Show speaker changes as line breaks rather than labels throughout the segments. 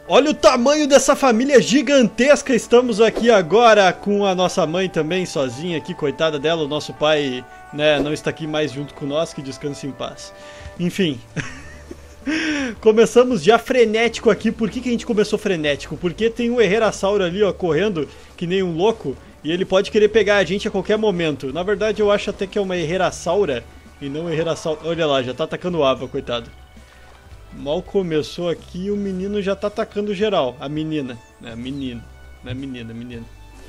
Olha o tamanho dessa família gigantesca. Estamos aqui agora com a nossa mãe também sozinha aqui, coitada dela. O nosso pai, né, não está aqui mais junto com nós, que descanse em paz. Enfim. Começamos já frenético aqui. Por que a gente começou frenético? Porque tem um Herrerasauro ali, ó, correndo que nem um louco. E ele pode querer pegar a gente a qualquer momento. Na verdade eu acho até que é uma Herrerasaura e não Herrerasauro. Olha lá, já tá atacando o Ava, coitado. Mal começou aqui e o menino já tá atacando geral. A menina. É menino. Não é menina, menina.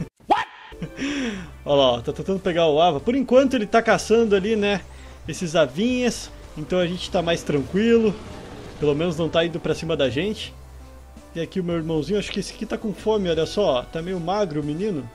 Olha lá, ó, tá tentando pegar o Ava. Por enquanto ele tá caçando ali, né, esses avinhas. Então a gente tá mais tranquilo. Pelo menos não tá indo pra cima da gente. E aqui o meu irmãozinho, acho que esse aqui tá com fome, olha só. Ó, tá meio magro o menino.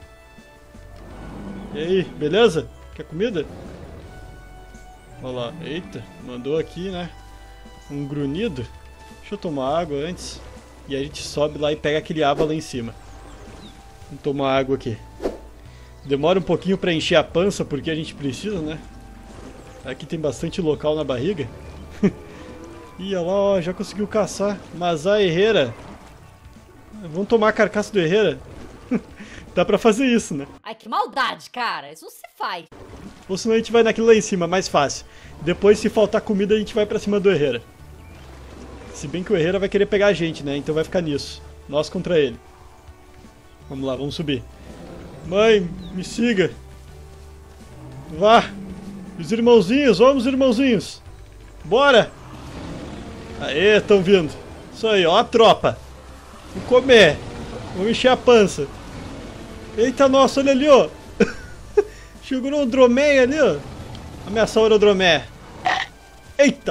E aí, beleza? Quer comida? Olha lá, eita, mandou aqui, né? Um grunhido. Deixa eu tomar água antes. E a gente sobe lá e pega aquele Ava lá em cima. Vamos tomar água aqui. Demora um pouquinho pra encher a pança, porque a gente precisa, né? Aqui tem bastante local na barriga. Ih, olha lá, ó, já conseguiu caçar. Mas a Herrera... Vamos tomar a carcaça do Herrera? Dá pra fazer isso, né?
Ai, que maldade, cara. Isso não se faz.
Ou senão a gente vai naquilo lá em cima, mais fácil. Depois, se faltar comida, a gente vai pra cima do Herrera. Se bem que o Herrera vai querer pegar a gente, né? Então vai ficar nisso. Nós contra ele. Vamos lá, vamos subir. Mãe, me siga. Vá. Os irmãozinhos, vamos irmãozinhos. Bora. Aê, estão vindo. Isso aí, ó a tropa. Vamos comer. Vamos encher a pança. Eita, nossa, olha ali, ó. Chegou um dromeia ali, ó. Ameaçou o dromé. Eita.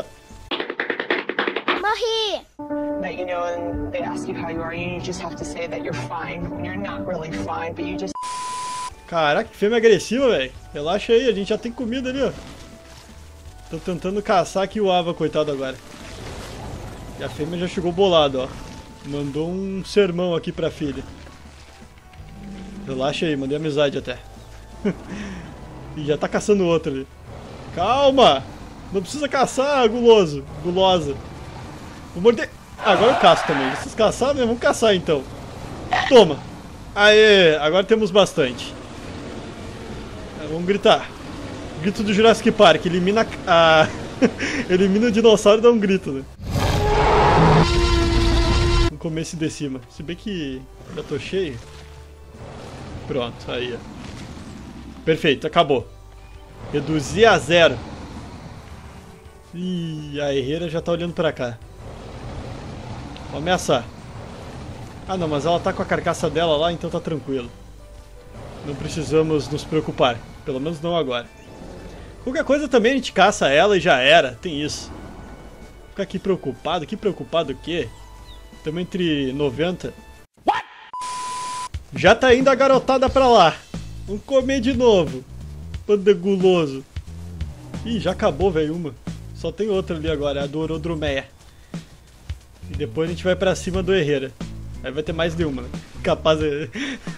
Morri.
That you know, and they ask you how you are, you just have to say that you're fine when you're not really fine, but you just.
Caraca, que fêmea agressiva, velho. Relaxa aí, a gente já tem comida ali, ó. Tô tentando caçar aqui o Ava, coitado agora. E a fêmea já chegou bolado, ó. Mandou um sermão aqui pra filha. Relaxa aí, mandei amizade até. E já tá caçando outro ali. Calma! Não precisa caçar, guloso. Gulosa. Vou morder. Agora eu caço também. Vocês caçaram, né? Vamos caçar então. Toma! Aê! Agora temos bastante. Vamos gritar. Grito do Jurassic Park. Elimina a... Elimina o dinossauro e dá um grito, né? Vamos comer esse de cima. Se bem que já tô cheio. Pronto, aí, ó. Perfeito, acabou. Reduzi a 0. Ih, a Herrera já tá olhando pra cá. Vou ameaçar. Ah não, mas ela tá com a carcaça dela lá, então tá tranquilo. Não precisamos nos preocupar. Pelo menos não agora. Qualquer coisa também a gente caça ela e já era. Tem isso. Ficar aqui preocupado. Que preocupado o quê? Estamos entre 90. Já tá indo a garotada pra lá. Vamos comer de novo. Panda guloso. Ih, já acabou, velho, uma. Só tem outra ali agora, a do Orodromeia. E depois a gente vai pra cima do Herrera. Aí vai ter mais de uma, né? Capaz de...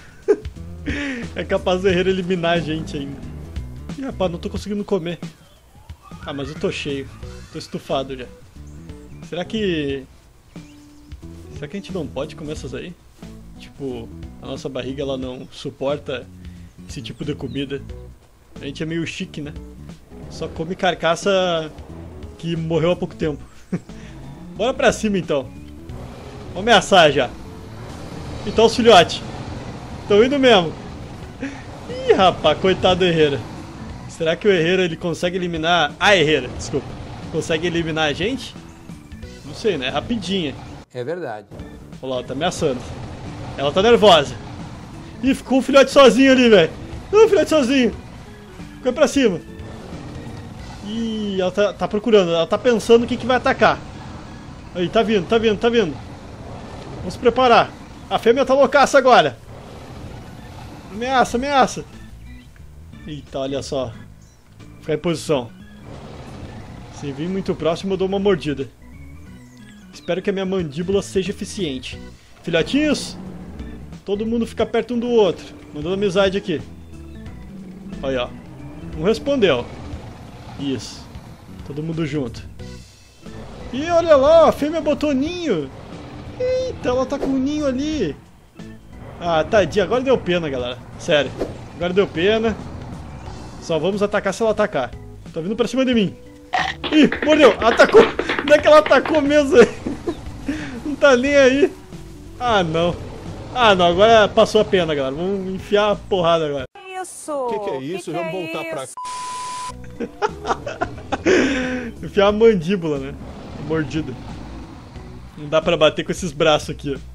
É capaz do Herrera eliminar a gente ainda. Ih, rapaz, não tô conseguindo comer. Ah, mas eu tô cheio. Tô estufado já. Será que a gente não pode comer essas aí? Tipo, a nossa barriga ela não suporta esse tipo de comida. A gente é meio chique, né? Só come carcaça que morreu há pouco tempo. Bora pra cima então. Vamos ameaçar já. Então os filhotes. Estão indo mesmo. Ih, rapaz, coitado do Herrera. Será que o Herrera ele consegue eliminar... A Herrera, desculpa. Consegue eliminar a gente? Não sei, né? Rapidinha.
É verdade.
Olha lá, tá ameaçando. Ela tá nervosa. Ih, ficou um filhote sozinho ali, velho. Um filhote sozinho. Foi pra cima. Ih, ela tá procurando. Ela tá pensando o que vai atacar. Aí, tá vindo, tá vindo, tá vindo. Vamos se preparar. A fêmea tá loucaça agora. Ameaça, ameaça. Eita, olha só. Ficar em posição. Se vir muito próximo, eu dou uma mordida. Espero que a minha mandíbula seja eficiente. Filhotinhos, todo mundo fica perto um do outro. Mandando amizade aqui. Olha, ó. Um respondeu. Isso. Todo mundo junto. E olha lá, a fêmea botou ninho. Eita, ela tá com um ninho ali. Ah, tadinha. Agora deu pena, galera. Sério. Agora deu pena. Só vamos atacar se ela atacar. Tá vindo pra cima de mim. Ih, mordeu. Atacou. Não é que ela atacou mesmo. Não tá nem aí. Ah, não. Ah, não. Agora passou a pena, galera. Vamos enfiar a porrada agora.
Isso!
Que é isso? Vamos voltar pra cá.
Enfiar a mandíbula, né? A mordida. Não dá pra bater com esses braços aqui, ó.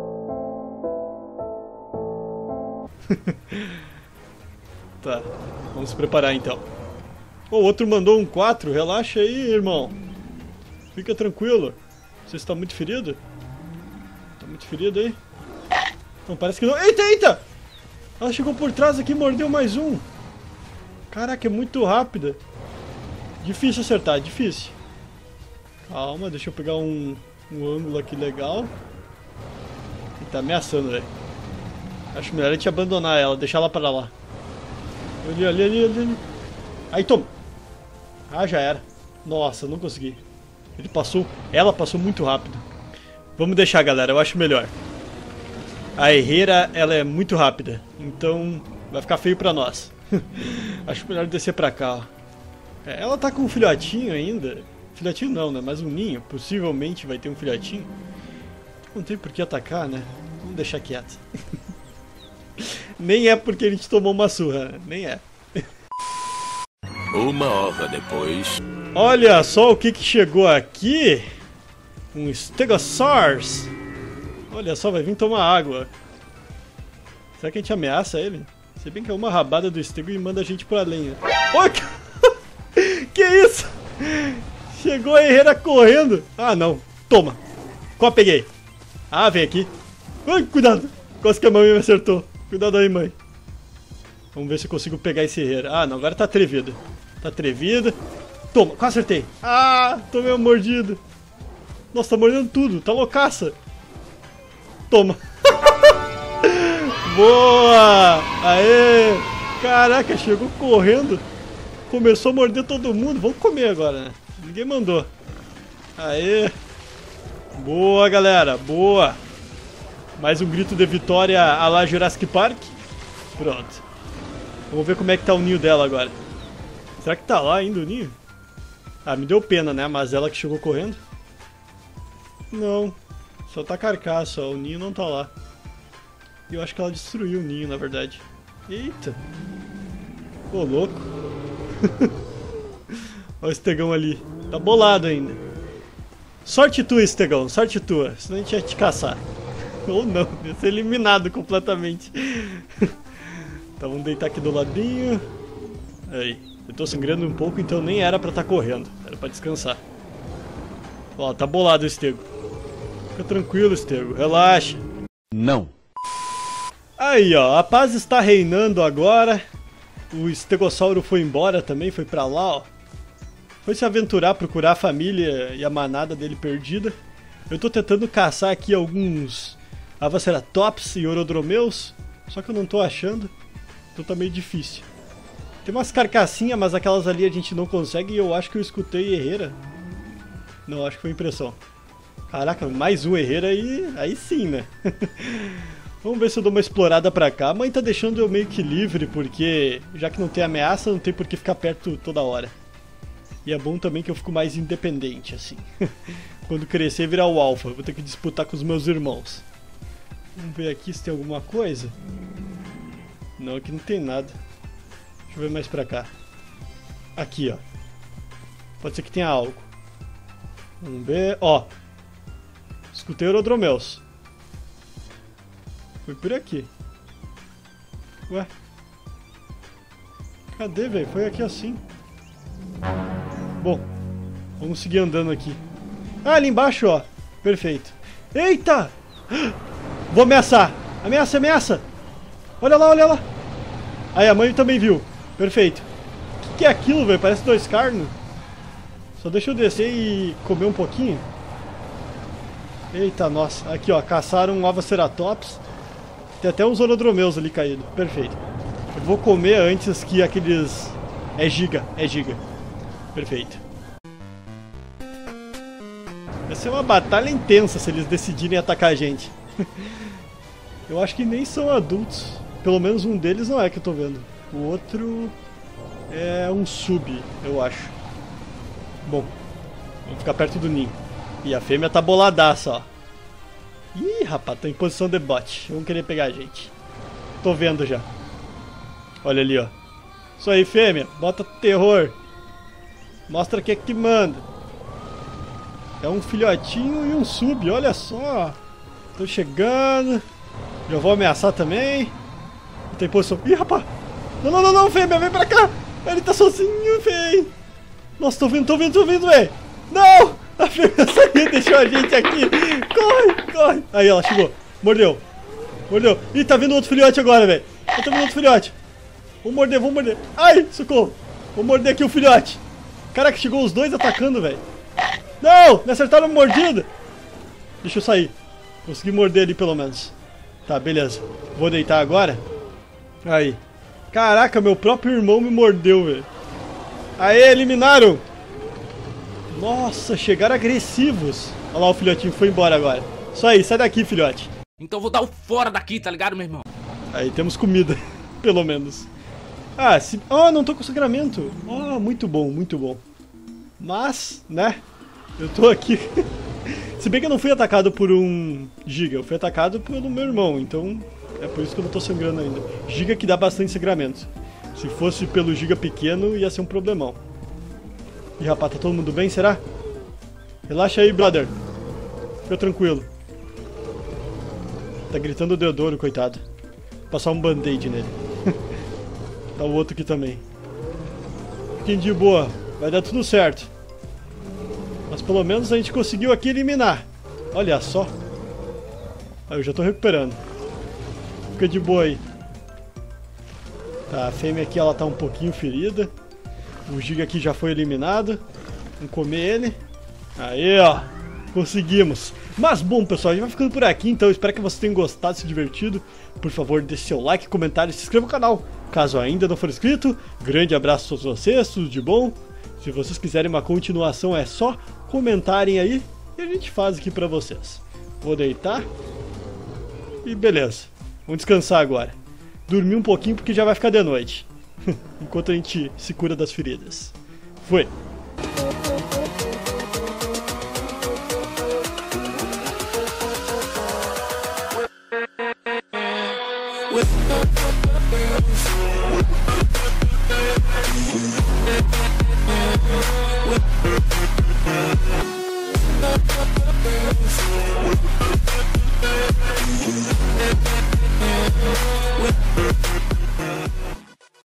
Tá, vamos se preparar então. O outro mandou um 4, relaxa aí, irmão. Fica tranquilo. Você está muito ferido? Tá muito ferido aí? Não, parece que não. Eita, eita! Ela chegou por trás aqui e mordeu mais um. Caraca, é muito rápida. Difícil acertar, difícil. Calma, deixa eu pegar um ângulo aqui legal. Ele tá ameaçando, velho. Acho melhor a gente abandonar ela, deixar ela pra lá. Ali. Aí, toma. Ah, já era. Nossa, não consegui. Ele passou, ela passou muito rápido. Vamos deixar, galera, eu acho melhor. A herreira, ela é muito rápida. Então, vai ficar feio pra nós. Acho melhor descer pra cá, ó. Ela tá com um filhotinho ainda. Filhotinho não, né? Mas um ninho. Possivelmente vai ter um filhotinho. Não tem por que atacar, né? Vamos deixar quieto. Nem é porque a gente tomou uma surra, né? Nem é.
Uma hora depois.
Olha só o que chegou aqui. Um Stegosaurus. Olha só, vai vir tomar água. Será que a gente ameaça ele? Se bem que é uma rabada do Stego e manda a gente pra lenha. Oi! Que isso? Chegou a herreira correndo. Ah, não. Toma. Qual peguei? Ah, vem aqui. Ai, cuidado. Quase que a mãe me acertou. Cuidado aí, mãe. Vamos ver se eu consigo pegar esse herreira. Ah, não. Agora tá atrevido. Tá atrevido. Toma. Quase acertei. Ah, tomei uma mordida. Nossa, tá mordendo tudo. Tá loucaça. Toma. Boa. Aê. Caraca, chegou correndo. Começou a morder todo mundo. Vamos comer agora, né? Ninguém mandou. Aê. Boa, galera. Boa. Mais um grito de vitória à la Jurassic Park. Pronto. Vamos ver como é que tá o ninho dela agora. Será que tá lá ainda o ninho? Ah, me deu pena, né? Mas ela que chegou correndo. Não. Só tá carcaça, ó. O ninho não tá lá. E eu acho que ela destruiu o ninho, na verdade. Eita. Ô, louco. Olha o Estegão ali. Tá bolado ainda. Sorte tua, Estegão. Sorte tua. Senão a gente ia te caçar. Ou não. Ia ser eliminado completamente. Tá, vamos deitar aqui do ladinho. Aí. Eu tô sangrando um pouco, então nem era pra estar correndo. Era pra descansar. Ó, tá bolado o Estego. Fica tranquilo, Estego. Relaxa.
Não.
Aí, ó. A paz está reinando agora. O estegossauro foi embora também, foi pra lá, ó. Foi se aventurar, procurar a família e a manada dele perdida. Eu tô tentando caçar aqui alguns Avaceratops e Orodromeus, só que eu não tô achando, então tá meio difícil. Tem umas carcassinhas, mas aquelas ali a gente não consegue e eu acho que eu escutei herreira. Não, acho que foi impressão. Caraca, mais um herreira aí sim, né? Vamos ver se eu dou uma explorada pra cá. A mãe tá deixando eu meio que livre, porque já que não tem ameaça, não tem por que ficar perto toda hora. E é bom também que eu fico mais independente, assim. Quando crescer, virar o alfa. Vou ter que disputar com os meus irmãos. Vamos ver aqui se tem alguma coisa. Não, aqui não tem nada. Deixa eu ver mais pra cá. Aqui, ó. Pode ser que tenha algo. Vamos ver. Ó. Escutei Orodromeus. Foi por aqui. Ué? Cadê, velho? Foi aqui assim. Bom, vamos seguir andando aqui. Ah, ali embaixo, ó. Perfeito. Eita! Vou ameaçar. Ameaça, ameaça. Olha lá, olha lá. Aí, a mãe também viu. Perfeito. O que é aquilo, velho? Parece 2 carnos. Só deixa eu descer e comer um pouquinho. Eita, nossa. Aqui, ó. Caçaram um Avaceratops. Tem até uns Orodromeus ali caídos. Perfeito. Eu vou comer antes que aqueles... É giga. Perfeito. ser uma batalha intensa se eles decidirem atacar a gente. Eu acho que nem são adultos. Pelo menos um deles não é que eu tô vendo. O outro é um sub, eu acho. Bom, vamos ficar perto do ninho. E a fêmea tá boladaça, ó. Ih, rapaz, tá em posição de bote. Vão querer pegar a gente. Tô vendo já. Olha ali, ó. Isso aí, fêmea. Bota terror. Mostra que é que manda. É um filhotinho e um sub, olha só. Tô chegando. Já vou ameaçar também. Tem posição. Ih, rapaz. Não, não, não, não, fêmea, vem pra cá. Ele tá sozinho, véi. Nossa, tô vindo, véi. Não! A fêmea saiu e deixou a gente aqui. Corre, corre. Aí, ela chegou. Mordeu. Mordeu. Ih, tá vindo outro filhote agora, velho. Tá vindo outro filhote. Vamos morder, vamos morder. Ai, socorro. Vou morder aqui o filhote. Caraca, chegou os dois atacando, velho. Não, me acertaram uma mordida. Deixa eu sair. Consegui morder ali pelo menos. Tá, beleza. Vou deitar agora. Aí. Caraca, meu próprio irmão me mordeu, velho. Aê, eliminaram. Nossa, chegaram agressivos. Olha lá, o filhotinho foi embora agora. Isso aí, sai daqui, filhote.
Então eu vou dar o fora daqui, tá ligado, meu irmão?
Aí, temos comida, pelo menos. Ah, se... Oh, não tô com sangramento. Oh, muito bom, muito bom. Mas, né, eu tô aqui. Se bem que eu não fui atacado por um giga, eu fui atacado pelo meu irmão, então é por isso que eu não tô sangrando ainda. Giga que dá bastante sangramento. Se fosse pelo giga pequeno, ia ser um problemão. Ih, rapaz, tá todo mundo bem, será? Relaxa aí, brother. Fica tranquilo. Tá gritando o Deodoro, coitado. Vou passar um band-aid nele. Tá o outro aqui também. Fiquem de boa, vai dar tudo certo. Mas pelo menos a gente conseguiu aqui eliminar. Olha só. Aí eu já tô recuperando. Fica de boa aí. Tá, a fêmea aqui ela tá um pouquinho ferida. O giga aqui já foi eliminado. Vamos comer ele. Aí, ó. Conseguimos. Mas bom, pessoal, a gente vai ficando por aqui, então espero que vocês tenham gostado, se divertido. Por favor, deixe seu like, comentário e se inscreva no canal, caso ainda não for inscrito. Grande abraço a todos vocês, tudo de bom. Se vocês quiserem uma continuação, é só comentarem aí e a gente faz aqui pra vocês. Vou deitar. E beleza. Vamos descansar agora. Dormir um pouquinho porque já vai ficar de noite. Enquanto a gente se cura das feridas. Foi.
With